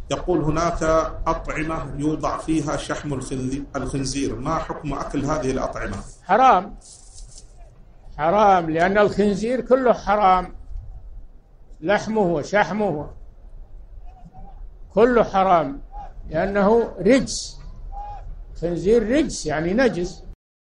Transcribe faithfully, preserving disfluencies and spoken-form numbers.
يقول هناك أطعمة يوضع فيها شحم الخنزير، ما حكم أكل هذه الأطعمة؟ حرام، حرام، لأن الخنزير كله حرام، لحمه وشحمه كله حرام، لأنه رجس، خنزير رجس يعني نجس.